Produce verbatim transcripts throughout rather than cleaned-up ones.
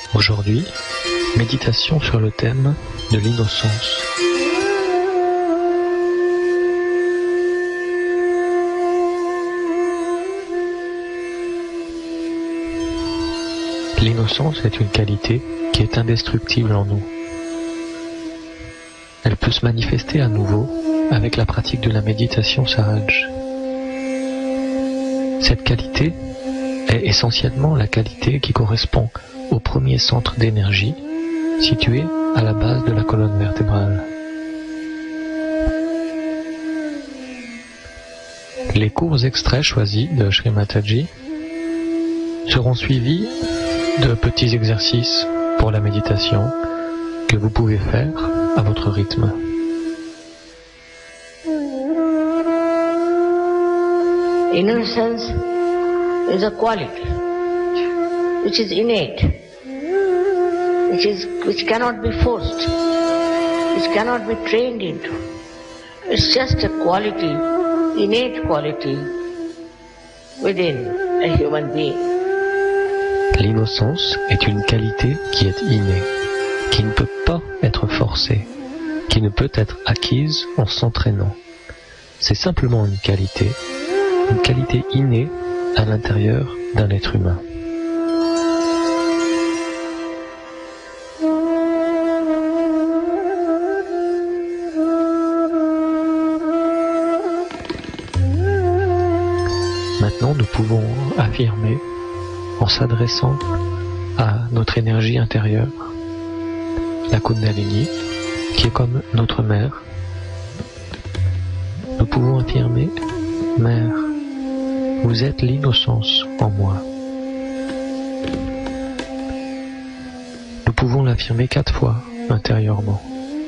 Aujourd'hui, méditation sur le thème de l'innocence. L'innocence est une qualité qui est indestructible en nous. Elle peut se manifester à nouveau avec la pratique de la méditation Sahaj. Cette qualité est essentiellement la qualité qui correspond au premier centre d'énergie situé à la base de la colonne vertébrale. Les courts extraits choisis de Sri Mataji seront suivis de petits exercices pour la méditation que vous pouvez faire à votre rythme. Innocence is a quality which is innate, which is which cannot be forced, which cannot be trained into. It's just a quality, innate quality within a human being. L'innocence est une qualité qui est innée, qui ne peut pas être forcée, qui ne peut être acquise en s'entraînant. C'est simplement une qualité, une qualité innée à l'intérieur d'un être humain. Maintenant, nous pouvons affirmer en s'adressant à notre énergie intérieure, la Kundalini, qui est comme notre mère. Nous pouvons affirmer, Mère, vous êtes l'innocence en moi. Nous pouvons l'affirmer quatre fois intérieurement.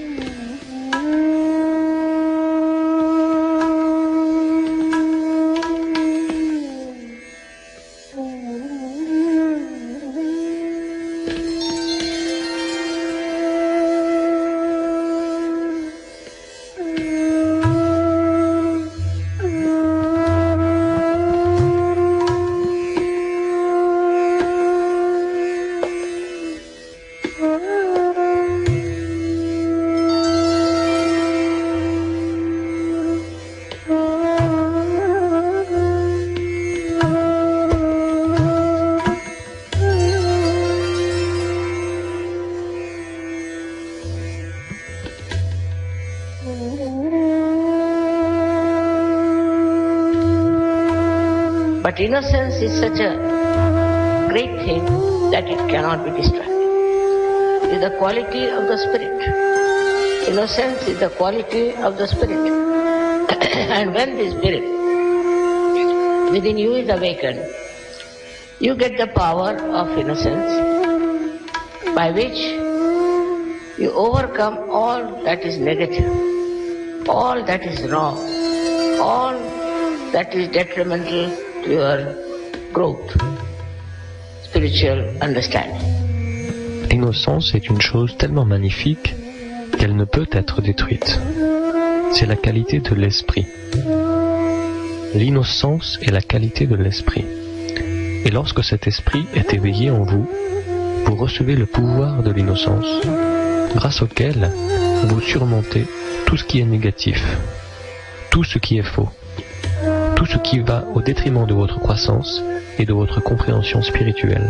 But innocence is such a great thing that it cannot be destroyed. It is the quality of the spirit. Innocence is the quality of the spirit. And when the spirit within you is awakened, you get the power of innocence by which you overcome all that is negative, all that is wrong, all that is detrimental to your growth, spiritual understanding. L'innocence est une chose tellement magnifique qu'elle ne peut être détruite. C'est la qualité de l'esprit. L'innocence est la qualité de l'esprit. Et lorsque cet esprit est éveillé en vous, vous recevez le pouvoir de l'innocence, grâce auquel vous surmontez tout ce qui est négatif, tout ce qui est faux, tout ce qui va au détriment de votre croissance et de votre compréhension spirituelle.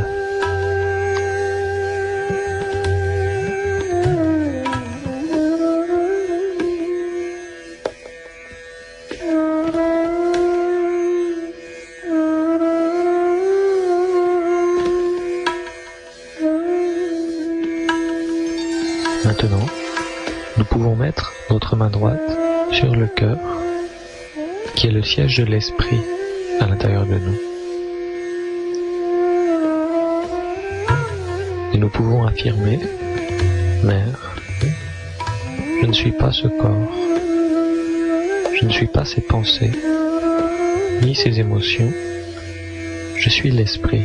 Maintenant, nous pouvons mettre notre main droite sur le cœur, qui est le siège de l'esprit à l'intérieur de nous. Et nous pouvons affirmer, Mère, je ne suis pas ce corps, je ne suis pas ces pensées, ni ces émotions, je suis l'esprit.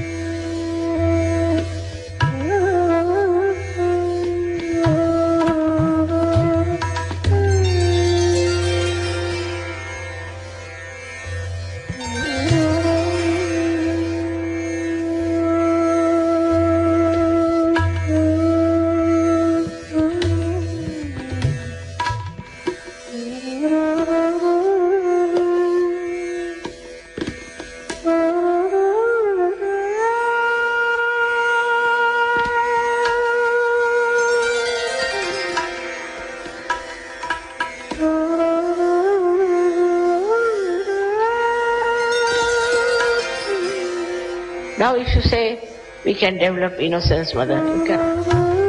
Now if you say, we can develop innocence, mother, you cannot.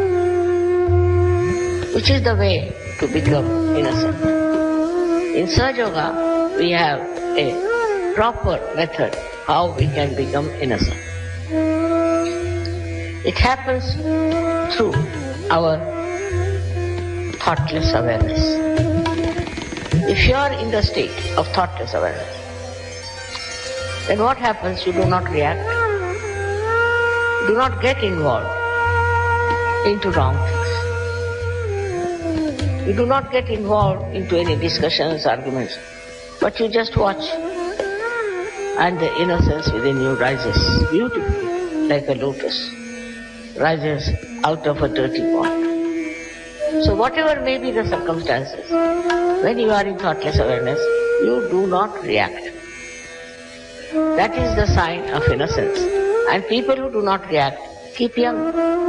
Which is the way to become innocent? In Sahaja Yoga, we have a proper method how we can become innocent. It happens through our thoughtless awareness. If you are in the state of thoughtless awareness, then what happens? You do not react, do not get involved into wrong things. You do not get involved into any discussions, arguments, but you just watch, and the innocence within you rises beautifully like a lotus, rises out of a dirty pond. So whatever may be the circumstances, when you are in thoughtless awareness, you do not react. That is the sign of innocence. And people who do not react keep young.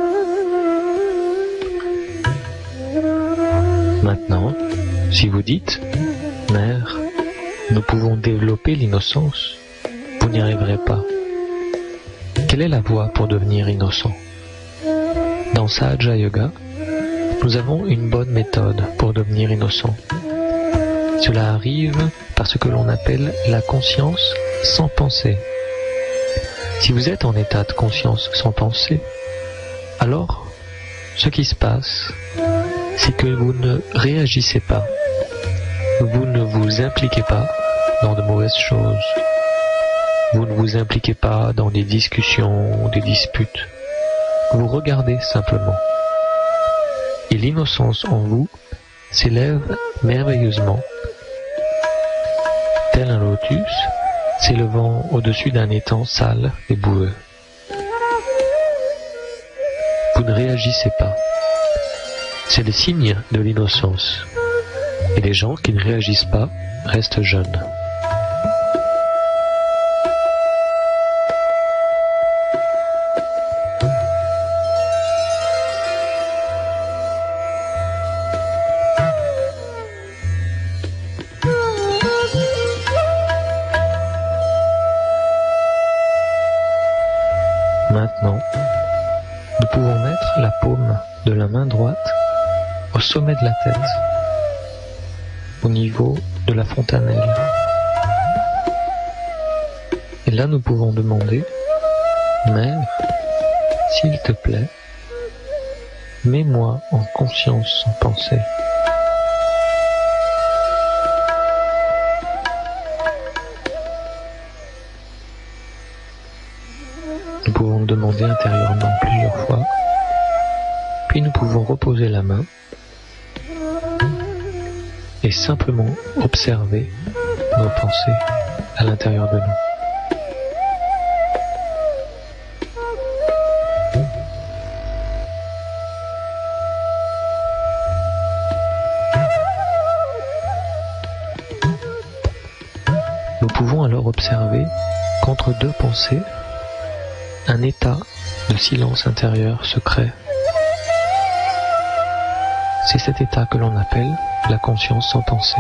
Maintenant, si vous dites, Mère, nous pouvons développer l'innocence, vous n'y arriverez pas. Quelle est la voie pour devenir innocent? Dans Sahaja Yoga, nous avons une bonne méthode pour devenir innocent. Cela arrive par ce que l'on appelle la conscience sans pensée. Si vous êtes en état de conscience sans pensée, alors ce qui se passe, c'est que vous ne réagissez pas, vous ne vous impliquez pas dans de mauvaises choses, vous ne vous impliquez pas dans des discussions ou des disputes, vous regardez simplement. Et l'innocence en vous s'élève merveilleusement, tel un lotus s'élevant au-dessus d'un étang sale et boueux. Vous ne réagissez pas. C'est le signe de l'innocence. Et les gens qui ne réagissent pas restent jeunes. Maintenant, nous pouvons mettre la paume de la main droite au sommet de la tête, au niveau de la fontanelle. Et là, nous pouvons demander, Mère, s'il te plaît, mets-moi en conscience sans pensée. Nous pouvons le demander intérieurement plusieurs fois, puis nous pouvons reposer la main et simplement observer nos pensées à l'intérieur de nous. Nous pouvons alors observer qu'entre deux pensées, un état de silence intérieur se crée. C'est cet état que l'on appelle la conscience sans pensée.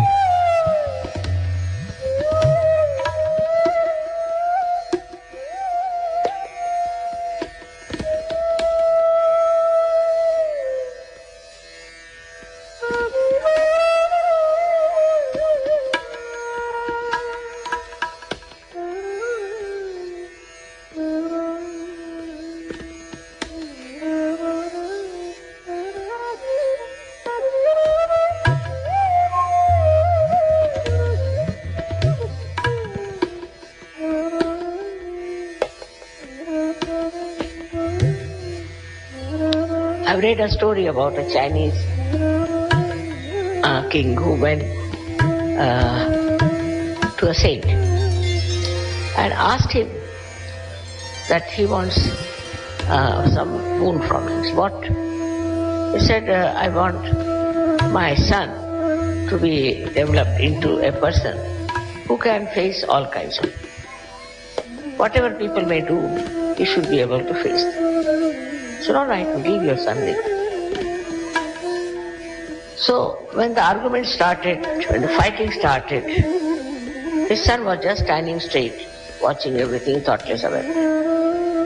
I've read a story about a Chinese uh, king who went uh, to a saint and asked him that he wants uh, some boon from him. What? He said, uh, I want my son to be developed into a person who can face all kinds of. Whatever people may do, he should be able to face them. So all right, give your son this. So when the argument started, when the fighting started, his son was just standing straight, watching everything thoughtless away.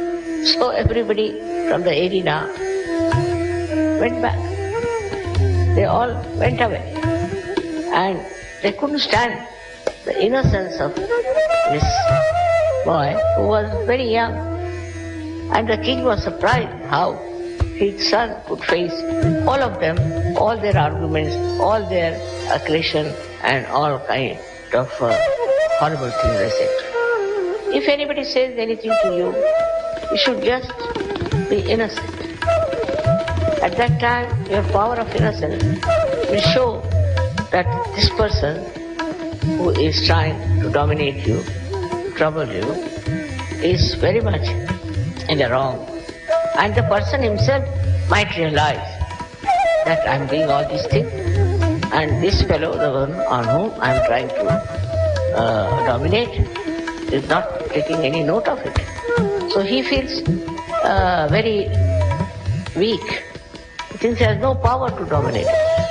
So everybody from the arena went back. They all went away. And they couldn't stand the innocence of this boy who was very young. And the king was surprised how his son could face all of them, all their arguments, all their aggression and all kind of uh, horrible things they said. If anybody says anything to you, you should just be innocent. At that time, your power of innocence will show that this person who is trying to dominate you, trouble you, is very much in the wrong. And the person himself might realize that I'm doing all these things, and this fellow, the one on whom I'm trying to uh, dominate, is not taking any note of it. So he feels uh, very weak. He thinks he has no power to dominate.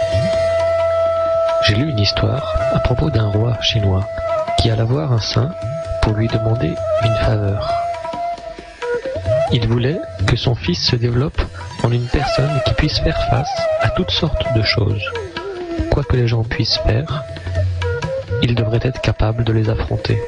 J'ai lu une histoire à propos d'un roi chinois qui alla voir un saint pour lui demander une faveur. Il voulait que son fils se développe en une personne qui puisse faire face à toutes sortes de choses. Quoi que les gens puissent faire, il devrait être capable de les affronter.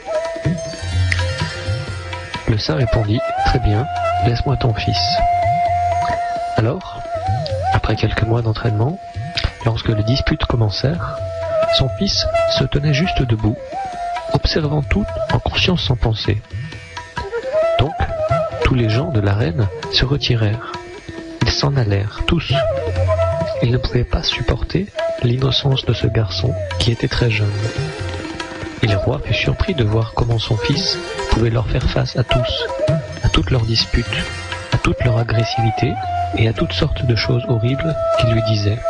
Le saint répondit « Très bien, laisse-moi ton fils ». Alors, après quelques mois d'entraînement, lorsque les disputes commencèrent, son fils se tenait juste debout, observant tout en conscience sans pensée. Donc, tous les gens de l'arène se retirèrent. Ils s'en allèrent, tous. Ils ne pouvaient pas supporter l'innocence de ce garçon qui était très jeune. Et le roi fut surpris de voir comment son fils pouvait leur faire face à tous, à toutes leurs disputes, à toute leur agressivité et à toutes sortes de choses horribles qu'il lui disait.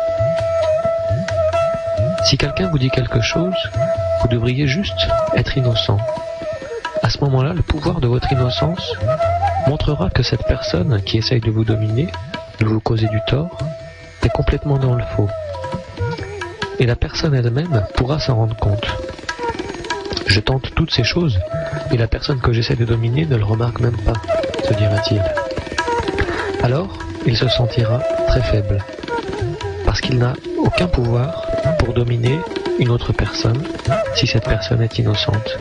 Si quelqu'un vous dit quelque chose, vous devriez juste être innocent. À ce moment-là, le pouvoir de votre innocence montrera que cette personne qui essaye de vous dominer, de vous causer du tort, est complètement dans le faux. Et la personne elle-même pourra s'en rendre compte. Je tente toutes ces choses, et la personne que j'essaie de dominer ne le remarque même pas, se dira-t-il. Alors, il se sentira très faible, parce qu'il n'a aucun pouvoir pour dominer une autre personne si cette personne est innocente.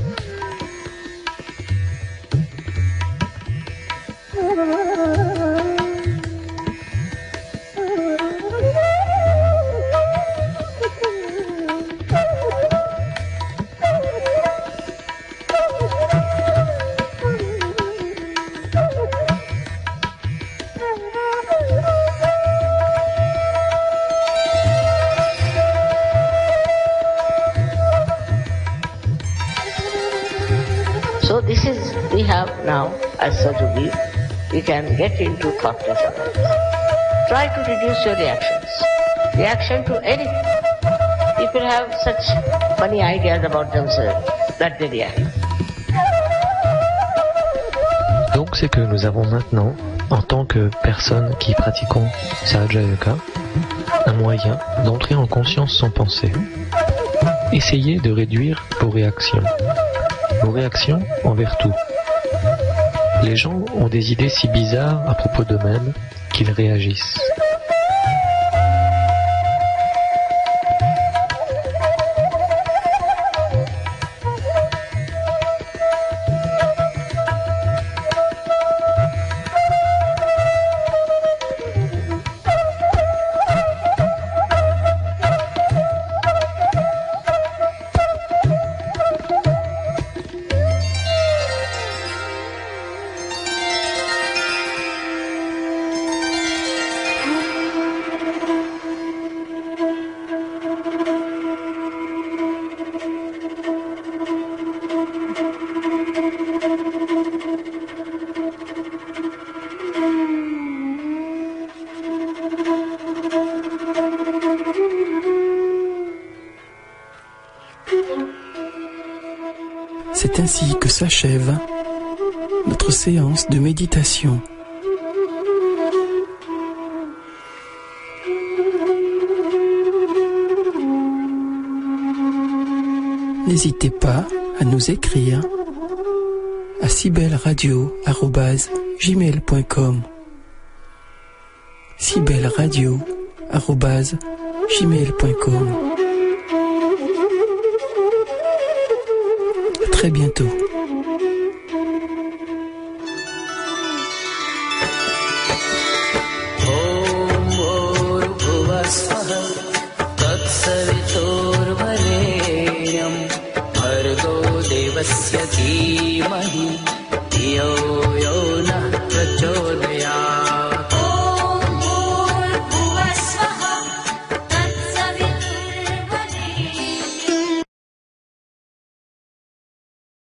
So this is, we have now, as Sajugi, we can get into thoughtless awareness. Try to reduce your reactions. Reaction to anything. People have such funny ideas about themselves that they react. Donc c'est que nous avons maintenant, en tant que personnes qui pratiquons Sahaja Yoga, un moyen d'entrer en conscience sans penser. Essayez de réduire vos réactions. Vos réactions envers tout. Les gens ont des idées si bizarres à propos d'eux-mêmes qu'ils réagissent. C'est ainsi que s'achève notre séance de méditation. N'hésitez pas à nous écrire à cybelle radio arobase gmail point com, sibelradio arobase gmail point com. À très bientôt. धीमहि धियो यो नः प्रचोदयात्।